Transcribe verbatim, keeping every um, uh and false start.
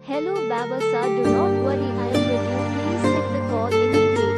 Hello Bavasa, do not worry, I am with you. Please pick the call immediately.